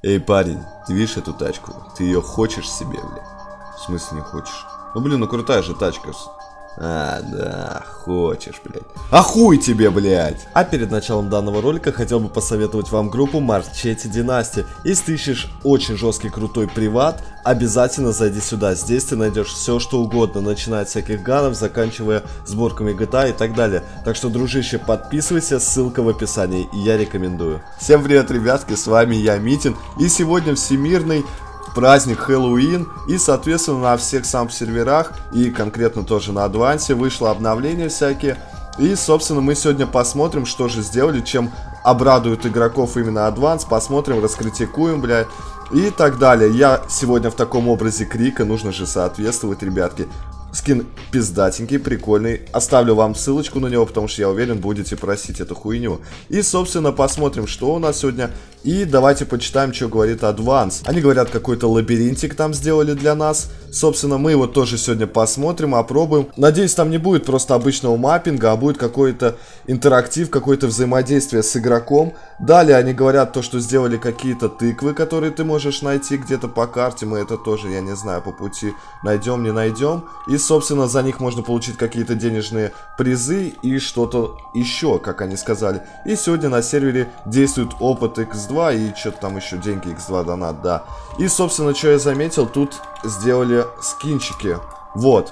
Эй, парень, ты видишь эту тачку? Ты ее хочешь себе, блядь? В смысле не хочешь? Ну, блин, ну крутая же тачка. А, да, хочешь, блядь. А хуй тебе, блядь! А перед началом данного ролика хотел бы посоветовать вам группу Marchetti Dynasty. Если ты ищешь очень жесткий крутой приват, обязательно зайди сюда. Здесь ты найдешь все, что угодно, начиная от всяких ганов, заканчивая сборками GTA и так далее. Так что, дружище, подписывайся, ссылка в описании, и я рекомендую. Всем привет, ребятки, с вами я, Митин, и сегодня всемирный праздник Хэллоуин, и соответственно на всех самп-серверах и конкретно тоже на Адвансе вышло обновления всякие. И собственно мы сегодня посмотрим, что же сделали, чем обрадуют игроков именно Адванс, посмотрим, раскритикуем, блядь, и так далее. Я сегодня в таком образе Крика, нужно же соответствовать, ребятки. Скин пиздатенький, прикольный. Оставлю вам ссылочку на него, потому что я уверен, будете просить эту хуйню. И, собственно, посмотрим, что у нас сегодня. И давайте почитаем, что говорит Адванс. Они говорят, какой-то лабиринтик там сделали для нас. Собственно, мы его тоже сегодня посмотрим, опробуем. Надеюсь, там не будет просто обычного маппинга, а будет какой-то интерактив, какое-то взаимодействие с игроком. Далее они говорят то, что сделали какие-то тыквы, которые ты можешь найти где-то по карте. Мы это тоже, я не знаю, по пути найдем, не найдем. И, собственно, за них можно получить какие-то денежные призы и что-то еще, как они сказали. И сегодня на сервере действует опыт X2 и что-то там еще, деньги X2 донат, да. И, собственно, что я заметил, тут сделали скинчики. Вот.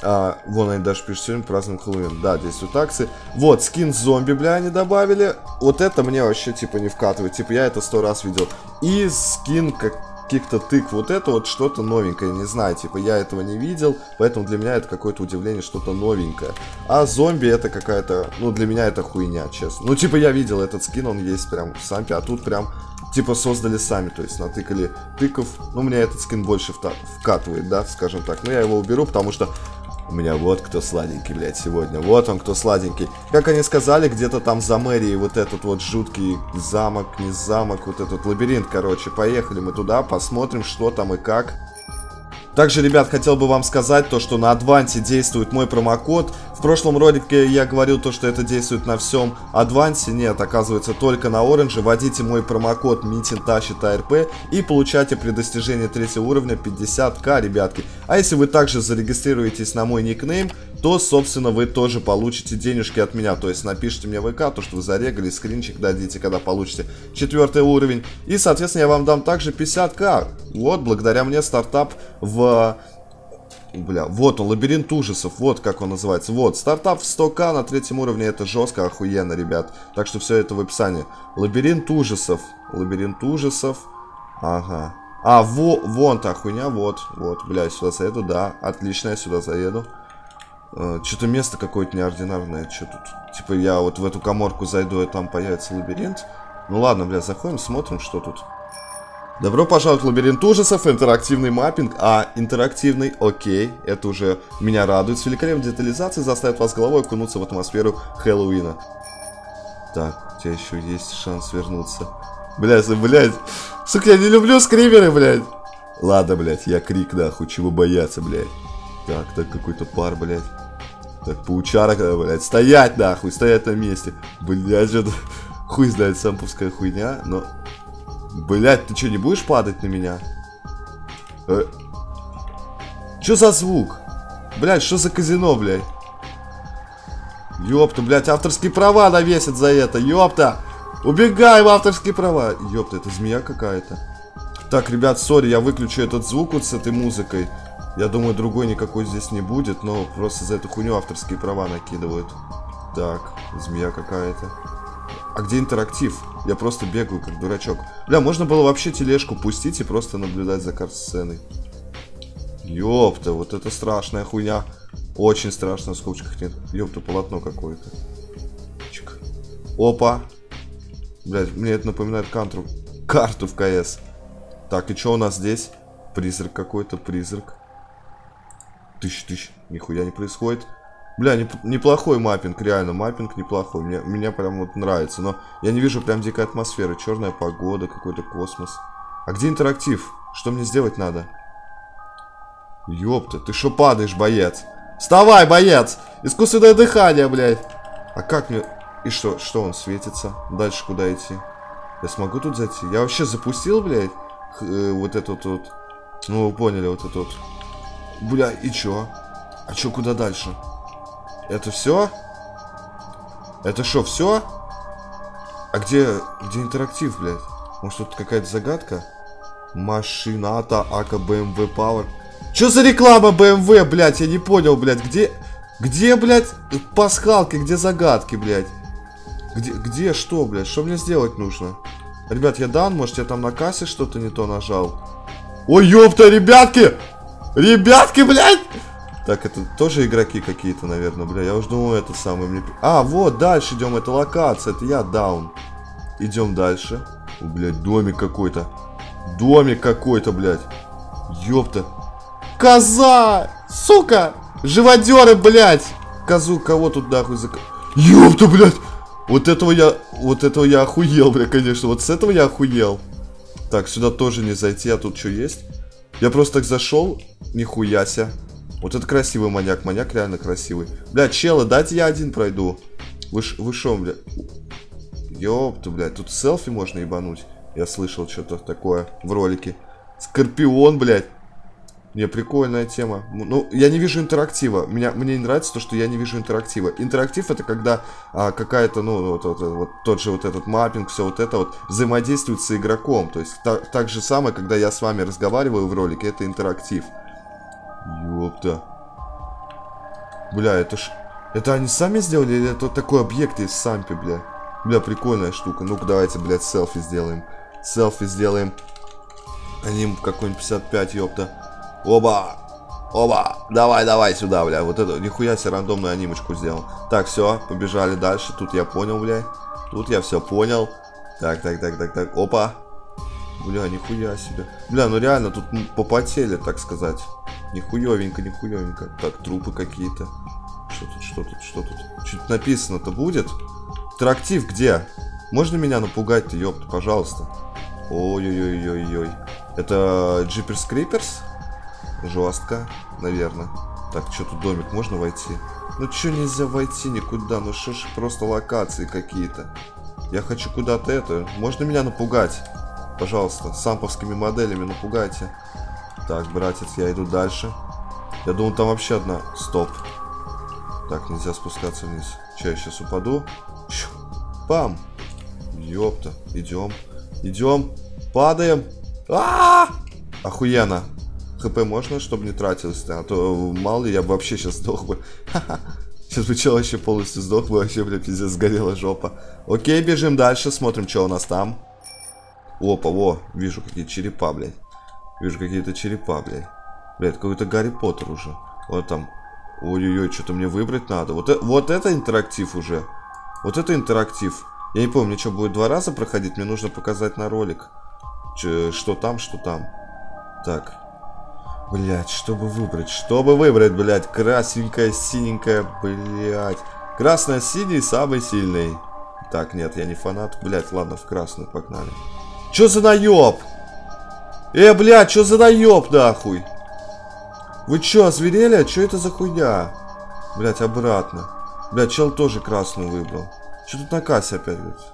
Вон они даже пишут, сегодня празднуем Хэллоуин. Да, действуют акции. Вот, скин зомби, бля, они добавили. Вот это мне вообще, типа, не вкатывает. Типа, я это 100 раз видел. И скин каких-то тыкв. Вот это вот что-то новенькое, не знаю, типа, я этого не видел, поэтому для меня это какое-то удивление, что-то новенькое. А зомби это какая-то, ну, для меня это хуйня, честно. Ну, типа, я видел этот скин, он есть прям в сампе, а тут прям, типа, создали сами, то есть натыкали тыков. Ну, мне этот скин больше вкатывает, да, скажем так. Но я его уберу, потому что у меня вот кто сладенький, блядь, сегодня. Вот он кто сладенький. Как они сказали, где-то там за мэрией вот этот вот жуткий замок, не замок, вот этот лабиринт, короче. Поехали мы туда, посмотрим, что там и как. Также, ребят, хотел бы вам сказать то, что на Адвансе действует мой промокод. В прошлом ролике я говорил то, что это действует на всем Адвансе. Нет, оказывается, только на Оранже. Вводите мой промокод MITIN и получайте при достижении 3-го уровня 50к, ребятки. А если вы также зарегистрируетесь на мой никнейм, то, собственно, вы тоже получите денежки от меня. То есть напишите мне в ВК, то, что вы зарегали, скринчик дадите, когда получите 4-й уровень. И, соответственно, я вам дам также 50к. Вот, благодаря мне стартап в... Бля, вот он, лабиринт ужасов, вот как он называется. Вот, стартап в 100к на 3-м уровне, это жестко, охуенно, ребят. Так что все это в описании. Лабиринт ужасов, ага. А, вон та хуйня, вот, бля, сюда заеду, да, отлично, я сюда заеду. Что-то место какое-то неординарное, что тут? Типа я вот в эту каморку зайду, и там появится лабиринт. Ну ладно, бля, заходим, смотрим, что тут. Добро пожаловать в лабиринт ужасов, интерактивный маппинг. А, интерактивный, окей, это уже меня радует. С великолепной детализацией заставит вас головой окунуться в атмосферу Хэллоуина. Так, у тебя еще есть шанс вернуться. Блядь, сука, я не люблю скримеры, блядь. Ладно, блядь, я Крик, нахуй, чего бояться, блядь. Так, какой-то пар, блядь. Так, паучара, блядь, стоять, нахуй, стоять на месте. Блядь, что-то хуй знает, самповская хуйня, но... Блядь, ты что, не будешь падать на меня? Что за звук? Блядь, что за казино, блядь? Ёпта, блядь, авторские права навесят за это, ёпта! Убегаем, авторские права! Ёпта, это змея какая-то. Так, ребят, сори, я выключу этот звук вот с этой музыкой. Я думаю, другой никакой здесь не будет, но просто за эту хуйню авторские права накидывают. Так, змея какая-то. А где интерактив? Я просто бегаю, как дурачок. Бля, можно было вообще тележку пустить и просто наблюдать за кат-сценой. Ёпта, вот это страшная хуйня. Очень страшно, в скобочках нет. Ёпта, полотно какое-то. Чик. Опа. Блядь, мне это напоминает карту в КС. Так, и что у нас здесь? Призрак какой-то, призрак. Тыщ. Нихуя не происходит. Бля, неплохой маппинг, реально, маппинг неплохой. Мне прям вот нравится, но я не вижу прям дикой атмосферы. Черная погода, какой-то космос. А где интерактив? Что мне сделать надо? Ёпта, ты шо падаешь, боец? Вставай, боец! Искусственное дыхание, блядь. А как мне... И что он светится? Дальше куда идти? Я смогу тут зайти? Я вообще запустил, блядь? вот этот вот. Ну, вы поняли, вот этот вот. Бля, и чё? А чё, куда дальше? Это все? Это что, все? А где интерактив, блядь? Может, тут какая-то загадка? Машината АК BMW Power. Чё за реклама BMW, блядь? Я не понял, блядь. Где, блядь, пасхалки? Где загадки, блядь? Где что, блядь? Что мне сделать нужно? Ребят, я дан, может, я там на кассе что-то не то нажал? Ой, ёпта, ребятки! Ребятки, блядь! Так, это тоже игроки какие-то, наверное, бля. Я уже думал, это самый мне... А, вот, дальше идем, это локация, это я даун. Идем дальше. О, блядь, домик какой-то. Домик какой-то, блядь. Ёпта. Коза! Сука! Живодеры, блядь! Козу, кого тут нахуй за... Ёпта, блядь! Вот этого я охуел, бля, конечно. Вот с этого я охуел. Так, сюда тоже не зайти, а тут что есть? Я просто так зашел. Нихуя ся. Вот это красивый маньяк. Маньяк реально красивый. Бля, челы, дайте я один пройду. Вы шо, бля? Ёпта, блядь. Тут селфи можно ебануть. Я слышал что-то такое в ролике. Скорпион, блядь. Не, прикольная тема. Ну, я не вижу интерактива. Мне не нравится то, что я не вижу интерактива. Интерактив это когда какая-то, ну, вот тот же вот этот маппинг, все вот это вот взаимодействует с игроком. То есть так же самое, когда я с вами разговариваю в ролике, это интерактив. Ёпта. Бля, это они сами сделали или это вот такой объект есть в сампе, бля? Бля, прикольная штука. Ну-ка, давайте, блядь, селфи сделаем. Селфи сделаем. Аним какой-нибудь 55, ёпта. Оба! Оба! Давай сюда, бля. Вот это, нихуя себе рандомную анимочку сделал. Так, все, побежали дальше. Тут я понял, бля. Тут я все понял. Так. Опа! Бля, нихуя себе. Бля, ну реально, тут попотели, так сказать. Нихуевенько. Так, трупы какие-то. Что тут? Что-то написано-то будет? Интерактив где? Можно меня напугать-то, ёпта, пожалуйста. Ой-ой-ой-ой-ой. Это Jeepers Creepers? Жестко, наверное. Так, что тут домик? Можно войти? Ну что нельзя войти никуда? Ну что ж, просто локации какие-то. Я хочу куда-то это. Можно меня напугать? Пожалуйста, самповскими моделями напугайте. Так, братец, я иду дальше. Я думал, там вообще одна. Стоп. Так, нельзя спускаться вниз. Че, я сейчас упаду? Пам! Ёпта. Идем. Падаем. Охуенно. ХП можно, чтобы не тратилось, а то мало ли я бы вообще сейчас сдох бы. Сейчас бы чел вообще полностью сдох бы, вообще, бля, пиздец, сгорела жопа. Окей, бежим дальше, смотрим, что у нас там. Опа, во, вижу какие-то черепа, блядь. Блядь, какой-то Гарри Поттер уже. Вот там. Ой-ой-ой, что-то мне выбрать надо. Вот это интерактив уже. Вот это интерактив. Я не помню, мне что, будет 2 раза проходить? Мне нужно показать на ролик. Что там. Так. Блять, чтобы выбрать, блять. Красненькая, синенькая, блять. Красная-синий самый сильный. Так, нет, я не фанат. Блять, ладно, в красную погнали. Чё за наёб? Блять, чё за наёб, нахуй? Вы чё, озверели? Чё это за хуйня? Блять, обратно. Блять, чел тоже красную выбрал. Чё тут на кассе опять, блять?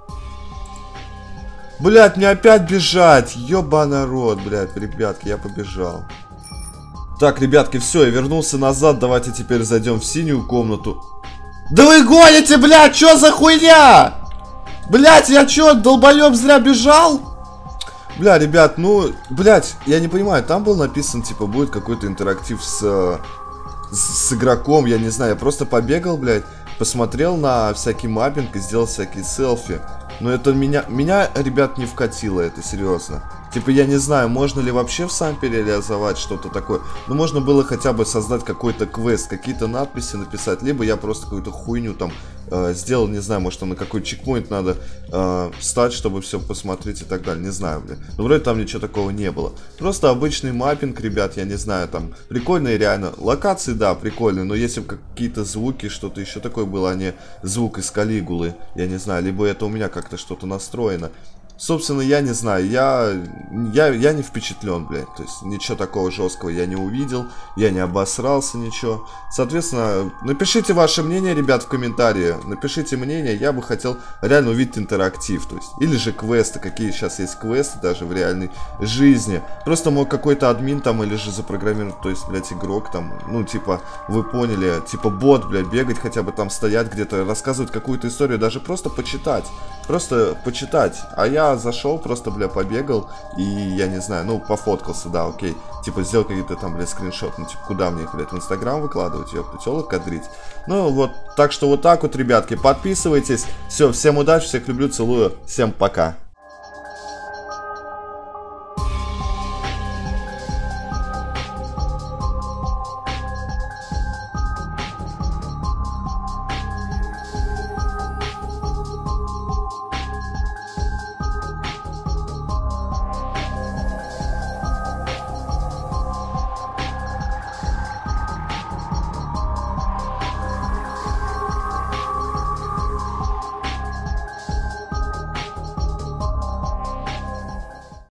Блять, мне опять бежать. Ёбаный рот, блять, ребятки, я побежал. Так, ребятки, все, я вернулся назад. Давайте теперь зайдем в синюю комнату. Да вы гоните, блять, чё за хуйня? Блять, я чё, долбоёб зря бежал? Бля, ребят, ну, блять, я не понимаю, там был написан, типа, будет какой-то интерактив с игроком, я не знаю, я просто побегал, блять, посмотрел на всякий маппинг и сделал всякие селфи. Но это меня, ребят, не вкатило, это серьезно. Типа, я не знаю, можно ли вообще в сампе реализовать что-то такое. Но можно было хотя бы создать какой-то квест, какие-то надписи написать. Либо я просто какую-то хуйню там сделал, не знаю, может там на какой чекпоинт надо встать, чтобы все посмотреть и так далее. Не знаю, блин. Но вроде там ничего такого не было. Просто обычный маппинг, ребят, я не знаю, там прикольные реально. Локации, да, прикольные, но если бы какие-то звуки, что-то еще такое было, а не звук из Калигулы, я не знаю, либо это у меня как-то что-то настроено. собственно, я не знаю, я не впечатлен, блядь. То есть, ничего такого жесткого я не увидел, я не обосрался, ничего. Соответственно, напишите ваше мнение, ребят, в комментарии. Напишите мнение, я бы хотел реально увидеть интерактив. То есть, или же квесты, какие сейчас есть квесты даже в реальной жизни. Просто мог какой-то админ там, или же запрограммировать, то есть, блядь, игрок там, ну, типа, вы поняли, типа, бот, блядь, бегать хотя бы там, стоять где-то, рассказывать какую-то историю, даже просто почитать. Просто почитать. А я зашел, просто, бля, побегал и, я не знаю, ну, пофоткался, да, окей. Типа, сделал какие-то там, бля, скриншот. Ну, типа, куда мне их, блядь, в Инстаграм выкладывать, ёпта, тёлок кадрить. Ну, вот, так что вот так вот, ребятки, подписывайтесь. Все, всем удачи, всех люблю, целую, всем пока.